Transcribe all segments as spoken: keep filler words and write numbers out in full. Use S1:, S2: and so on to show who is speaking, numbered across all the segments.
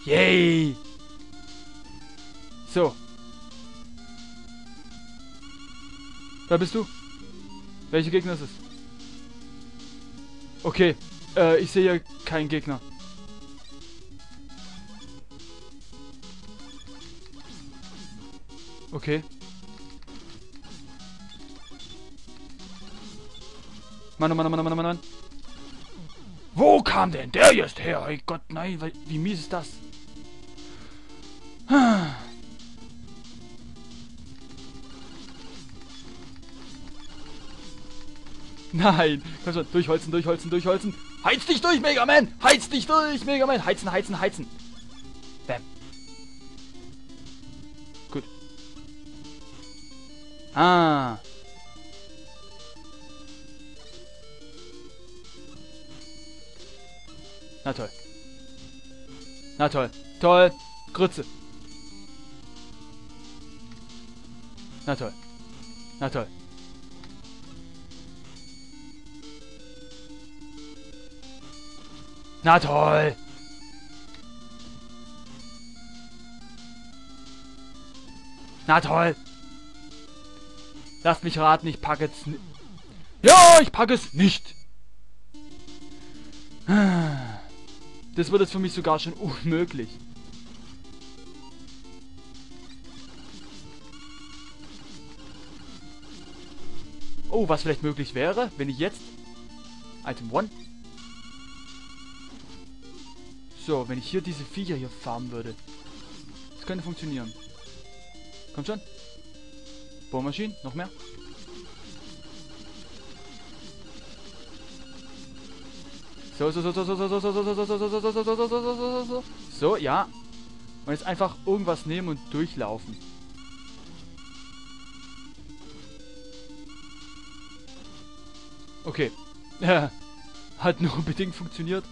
S1: Yay! So. Da bist du? Welche Gegner ist es? Okay. Äh, ich sehe hier keinen Gegner. Okay. Mann, oh Mann, oh Mann, oh Mann, oh Mann, Mann. Wo kam denn der jetzt her? Hey Gott, nein, wie mies ist das? Nein, komm schon, durchholzen, durchholzen, durchholzen. Heiz dich durch, Mega Man! Heiz dich durch, Mega Man! Heizen, heizen, heizen. Bam. Gut. Ah. Na toll. Na toll. Toll. Grütze. Na toll. Na toll. Na toll. Na toll. Lasst mich raten, ich packe es nicht. Ja, ich packe es nicht. Das wird jetzt für mich sogar schon unmöglich. Oh, was vielleicht möglich wäre, wenn ich jetzt... Item eins. So, wenn ich hier diese Viecher hier farmen würde. Das könnte funktionieren. Kommt schon. Bohrmaschinen, noch mehr. So, so, so, so, so, so, so, so, so, so, so, so, so, so, so, so, so, so, so, so, ja. Und jetzt einfach irgendwas nehmen und durchlaufen. Okay. Hat nur bedingt funktioniert.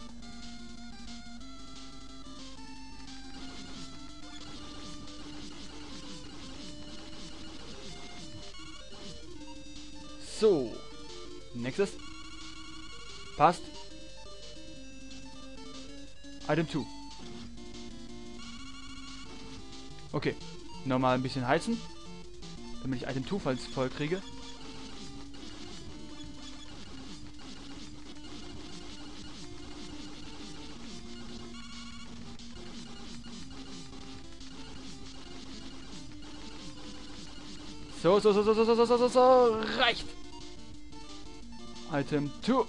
S1: So. Nächstes. Passt. Item zwei. Okay. Nochmal ein bisschen heizen. Damit ich Item zwei falls voll kriege. So, so, so, so, so, so, so, so, so, reicht. Item zwei.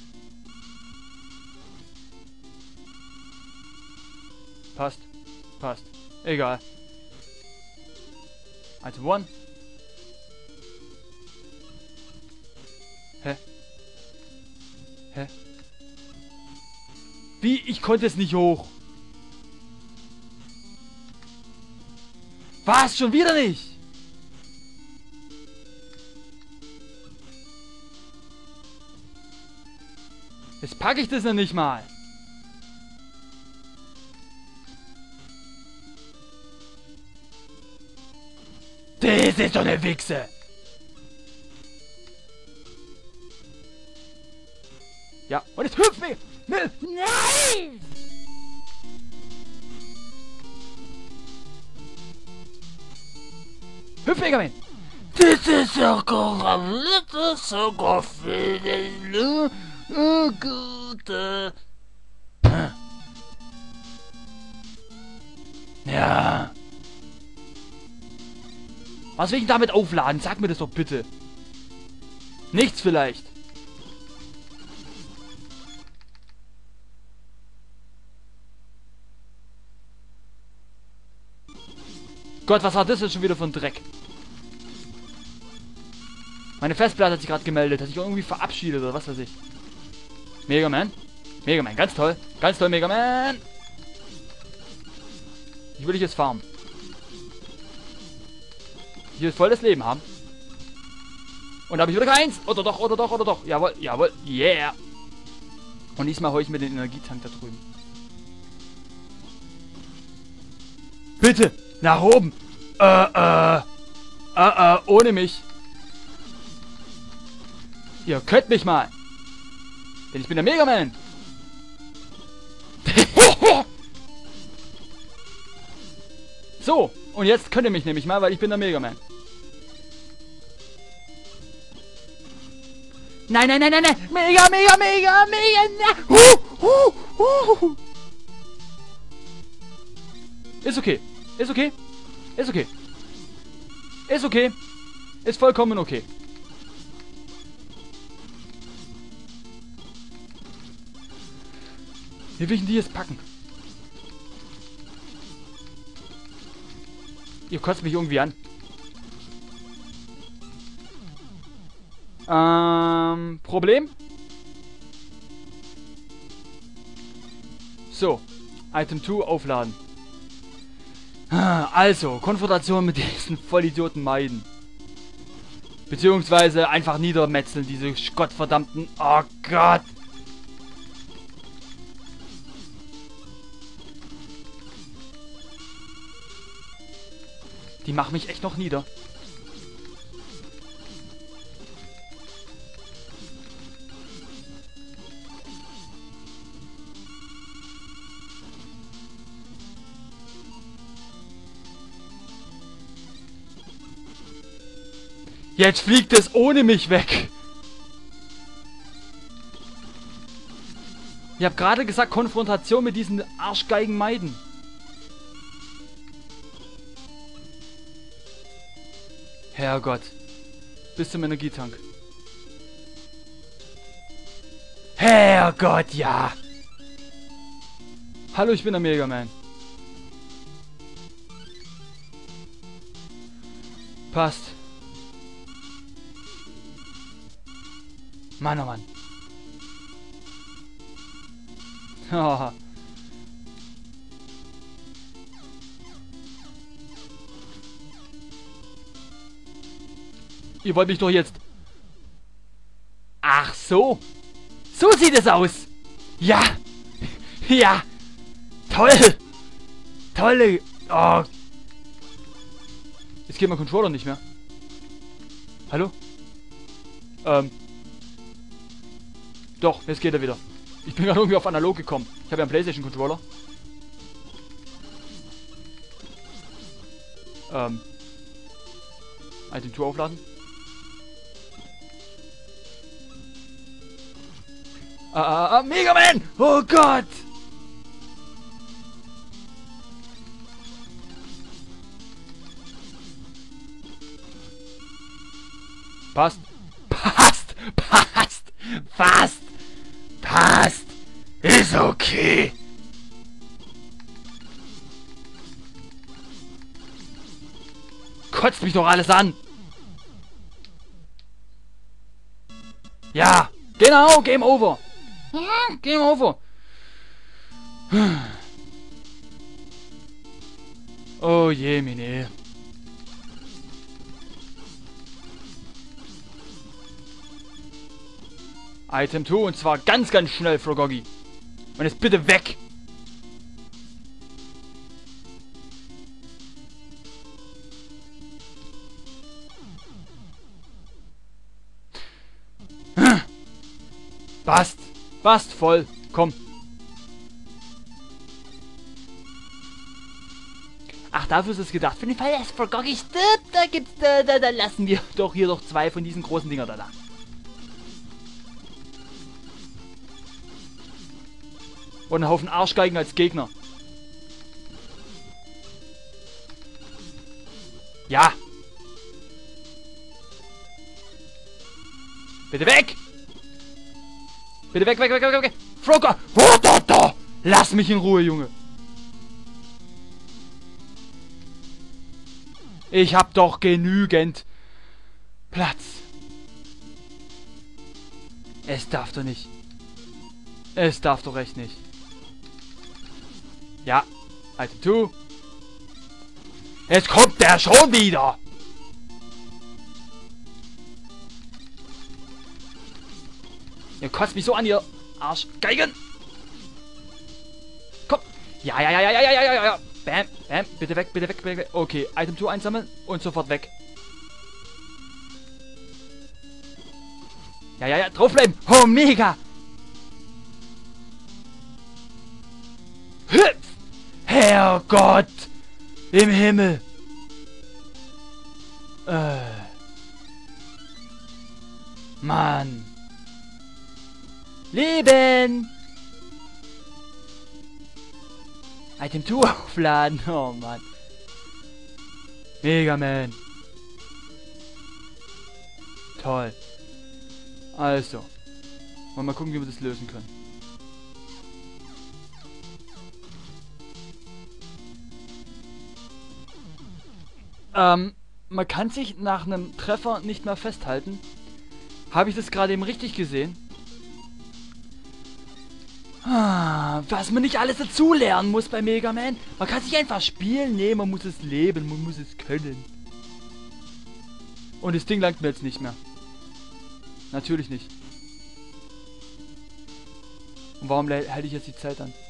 S1: Passt. Passt. Egal. Item eins. Hä? Hä? Wie? Ich konnte es nicht hoch. Was? Schon wieder nicht? Jetzt packe ich das noch nicht mal. Das ist doch eine Wichse. Ja, und jetzt hüpf mir. Nein! Hüpf, Mega Man. Das ist ja gar sogar für den Oh, Gute. Ja. Was will ich damit aufladen? Sag mir das doch bitte. Nichts vielleicht. Gott, was war das denn schon wieder für ein Dreck? Meine Festplatte hat sich gerade gemeldet. Hat sich irgendwie verabschiedet oder was weiß ich. Mega Man. Mega Man, ganz toll. Ganz toll, Mega Man. Ich will dich jetzt farmen. Ich will voll das Leben haben. Und da habe ich wieder keins. Oder doch, oder doch, oder doch. Jawohl, jawohl. Yeah. Und diesmal hole ich mir den Energietank da drüben. Bitte. Nach oben. Äh, äh. Äh, äh. Ohne mich. Ihr könnt mich mal. Denn ich bin der Mega Man. So, und jetzt könnt ihr mich nämlich mal, weil ich bin der Mega Man. Nein, nein, nein, nein, nein. Mega, mega, mega, mega. Huh, huh, huh. Ist okay. Ist okay. Ist okay. Ist okay. Ist vollkommen okay. Wie will ich denn die jetzt packen? Ihr kotzt mich irgendwie an. Ähm, Problem? So, Item zwei aufladen. Also, Konfrontation mit diesen Vollidioten meiden. Beziehungsweise einfach niedermetzeln, diese gottverdammten... Oh Gott! Die machen mich echt noch nieder. Jetzt fliegt es ohne mich weg. Ich habe gerade gesagt, Konfrontation mit diesen Arschgeigen meiden. Herrgott. Bis zum Energietank. Herrgott, ja. Hallo, ich bin der Mega Man. Passt. Mann, oh Mann. Haha. Ihr wollt mich doch jetzt... Ach so. So sieht es aus. Ja. Ja. Toll. Tolle... Oh. Jetzt geht mein Controller nicht mehr. Hallo? Ähm... Doch, jetzt geht er wieder. Ich bin gerade irgendwie auf analog gekommen. Ich habe ja einen PlayStation-Controller. Ähm. Item zwei aufladen. Ah, ah, ah, Mega Man! Oh Gott! Passt. Passt! Passt! Passt! Passt! Ist okay! Kotzt mich doch alles an! Ja! Genau! Game over! Ja, Game over! Oh je, Mine. Item zwei und zwar ganz, ganz schnell, Frogoggy. Und jetzt bitte weg! Passt! Passt voll! Komm! Ach, dafür ist es gedacht. Für den Fall, dass Frogoggy stirbt, da gibt's, da, da, da lassen wir doch hier doch zwei von diesen großen Dinger da da. Und einen Haufen Arschgeigen als Gegner. Ja. Bitte weg. Bitte weg, weg, weg, weg, weg. Frogger. Oh, da, da. Lass mich in Ruhe, Junge. Ich hab doch genügend Platz. Es darf doch nicht. Es darf doch echt nicht. Ja, Item zwei. Jetzt kommt der schon wieder. Ihr kotzt mich so an, ihr Arschgeigen. Komm. Ja, ja, ja, ja, ja, ja, ja, ja, ja. Bam, bam. Bitte weg, bitte weg, bitte weg. Okay, Item zwei einsammeln und sofort weg. Ja, ja, ja, draufbleiben. Oh, mega. Hüpf. Herrgott! Im Himmel. Äh. Mann. Leben. Item zwei aufladen. Oh Mann. Mega Man. Toll. Also. Wollen wir mal gucken, wie wir das lösen können. Ähm, man kann sich nach einem Treffer nicht mehr festhalten. Habe ich das gerade eben richtig gesehen? Ah, was man nicht alles dazulernen muss bei Mega Man. Man kann sich einfach spielen. Nee, man muss es leben, man muss es können. Und das Ding langt mir jetzt nicht mehr. Natürlich nicht. Und warum halte ich jetzt die Zeit an?